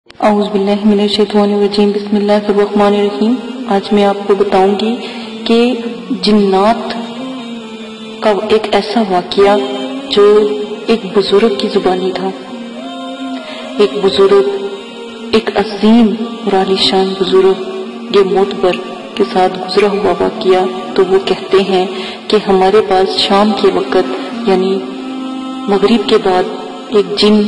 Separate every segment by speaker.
Speaker 1: اعوذ باللہ من الشیطان الرجیم، بسم اللہ الرحمن الرحیم۔ آج میں آپ کو بتاؤں گی کہ جنات کا ایک ایسا واقعہ جو ایک بزرگ کی زبانی تھا۔ ایک بزرگ، ایک عظیم اور عالیشان بزرگ، یہ معتبر کے ساتھ گزرا ہوا واقعہ۔ تو وہ کہتے ہیں کہ ہمارے پاس شام کے وقت یعنی مغرب کے بعد ایک جن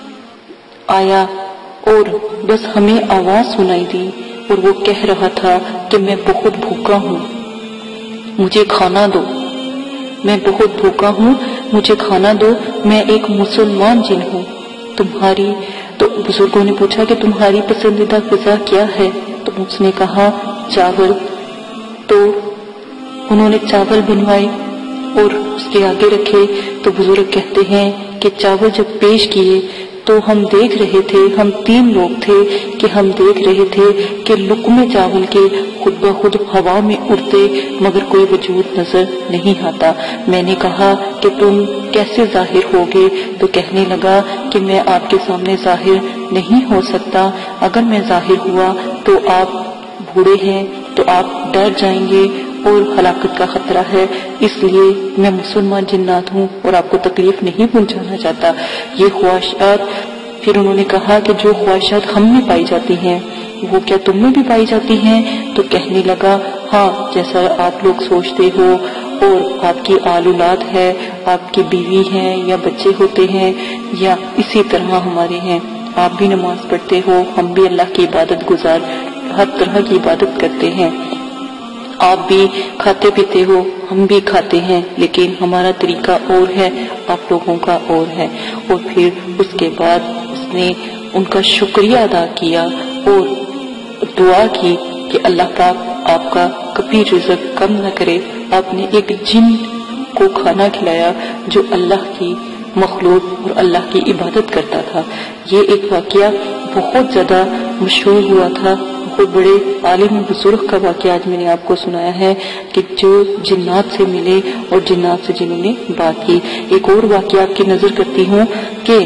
Speaker 1: آیا اور بس ہمیں آواز سنائی دی اور وہ کہہ رہا تھا کہ میں بہت بھوکا ہوں، مجھے کھانا دو، میں بہت بھوکا ہوں، مجھے کھانا دو، میں ایک مسلمان جن ہوں، تمہاری۔ تو بزرگوں نے پوچھا کہ تمہاری پسندیدہ غذا کیا ہے؟ تو اس نے کہا چاول۔ تو انہوں نے چاول بنوائے اور اس کے آگے رکھے۔ تو بزرگ کہتے ہیں کہ چاول جب پیش کیے تو ہم دیکھ رہے تھے، ہم 3 لوگ تھے کہ ہم دیکھ رہے تھے کہ لقمے چاول کے خود بخود ہوا میں اڑتے مگر کوئی وجود نظر نہیں آتا۔ میں نے کہا کہ تم کیسے ظاہر ہوگے؟ تو کہنے لگا کہ میں آپ کے سامنے ظاہر نہیں ہو سکتا، اگر میں ظاہر ہوا تو آپ بوڑھے ہیں تو آپ ڈر جائیں گے اور ہلاکت کا خطرہ ہے، اس لیے میں مسلمان جنات ہوں اور آپ کو تکلیف نہیں پہنچانا چاہتا۔ یہ خواہشات، پھر انہوں نے کہا کہ جو خواہشات ہم میں پائی جاتی ہیں وہ کیا تم میں بھی پائی جاتی ہیں؟ تو کہنے لگا ہاں، جیسا آپ لوگ سوچتے ہو، اور آپ کی آل اولاد ہے، آپ کی بیوی ہیں یا بچے ہوتے ہیں یا اسی طرح ہمارے ہیں، آپ بھی نماز پڑھتے ہو، ہم بھی اللہ کی عبادت گزار، ہر طرح کی عبادت کرتے ہیں، آپ بھی کھاتے پیتے ہو، ہم بھی کھاتے ہیں، لیکن ہمارا طریقہ اور ہے، آپ لوگوں کا اور ہے۔ اور پھر اس کے بعد اس نے ان کا شکریہ ادا کیا اور دعا کی کہ اللہ پاک آپ کا کبھی رزق کم نہ کرے۔ آپ نے ایک جن کو کھانا کھلایا جو اللہ کی مخلوق اور اللہ کی عبادت کرتا تھا۔ یہ ایک واقعہ بہت زیادہ مشہور ہوا تھا، بہت بڑے عالم بزرگ کا واقعہ آج میں نے آپ کو سنایا ہے کہ جو جنات سے ملے اور جنات سے جنہوں نے بات کی۔ ایک اور واقعہ آپ کی نظر کرتی ہوں کہ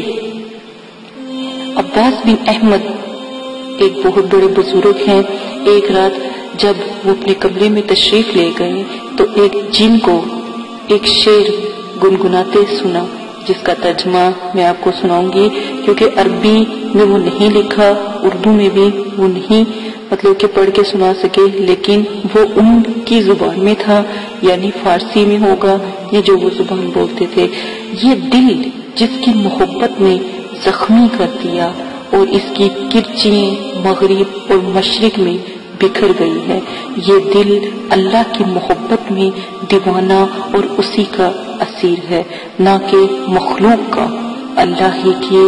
Speaker 1: عباس بن احمد ایک بہت بڑے بزرگ ہیں۔ ایک رات جب وہ اپنے کمرے میں تشریف لے گئے تو ایک جن کو ایک شعر گنگناتے سنا، جس کا ترجمہ میں آپ کو سناؤں گی کیونکہ عربی میں وہ نہیں لکھا، اردو میں بھی وہ نہیں مطلب کہ پڑھ کے سنا سکے، لیکن وہ ان کی زبان میں تھا، یعنی فارسی میں ہوگا یا جو وہ زبان بولتے تھے۔ یہ دل جس کی محبت نے زخمی کر دیا اور اس کی کرچیاں مغرب اور مشرق میں بکھر گئی ہے، یہ دل اللہ کی محبت میں دیوانہ اور اسی کا اسیر ہے، نہ کہ مخلوق کا۔ اللہ ہی کی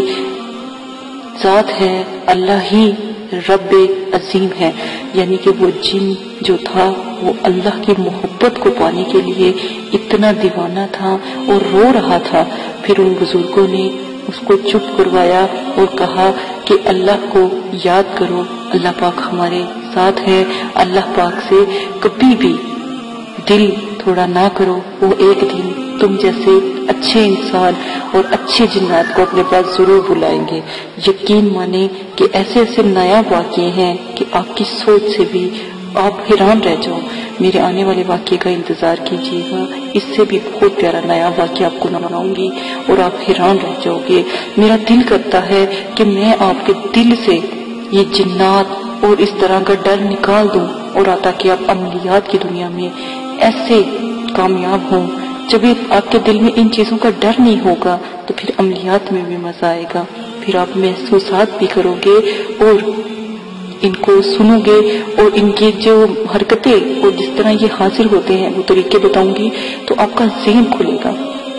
Speaker 1: ذات ہے، اللہ ہی رب عظیم ہے، یعنی کہ وہ جن جو تھا وہ اللہ کی محبت کو پانے کے لیے اتنا دیوانہ تھا اور رو رہا تھا۔ پھر ان بزرگوں نے اس کو چپ کروایا اور کہا کہ اللہ کو یاد کرو، اللہ پاک ہمارے ساتھ ہے، اللہ پاک سے کبھی بھی دل تھوڑا نہ کرو، وہ ایک دن تم جیسے اچھے انسان اور اچھے جنات کو اپنے پاس ضرور بلائیں گے۔ یقین مانیں کہ ایسے ایسے نیا واقعے ہیں کہ آپ کی سوچ سے بھی آپ حیران رہ جاؤ۔ میرے آنے والے واقعے کا انتظار کیجیے گا، اس سے بھی بہت پیارا نیا واقعہ آپ کو بناؤں گی اور آپ حیران رہ جاؤ گے۔ میرا دل کرتا ہے کہ میں آپ کے دل سے یہ جنات اور اس طرح کا ڈر نکال دوں اور تاکہ آپ عملیات کی دنیا میں ایسے کامیاب ہوں۔ جب آپ کے دل میں ان چیزوں کا ڈر نہیں ہوگا تو پھر عملیات میں بھی مزہ آئے گا، پھر آپ محسوسات بھی کرو گے اور ان کو سنو گے اور ان کی جو حرکتیں اور جس طرح یہ حاضر ہوتے ہیں وہ طریقے بتاؤں گی تو آپ کا ذہن کھلے گا۔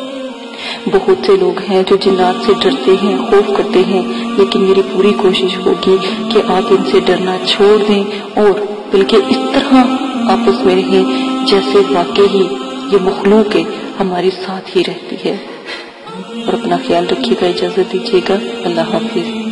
Speaker 1: بہت سے لوگ ہیں جو جنات سے ڈرتے ہیں، خوف کرتے ہیں، لیکن میری پوری کوشش ہوگی کہ آپ ان سے ڈرنا چھوڑ دیں اور بلکہ اس طرح آپس میں رہیں جیسے واقعی یہ مخلوق ہمارے ساتھ ہی رہتی ہے۔ اور اپنا خیال رکھیے گا، اجازت دیجیے گا، اللہ حافظ۔